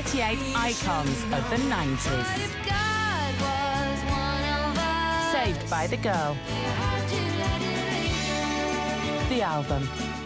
38 icons of the 90s. Saved by the Girl. The album.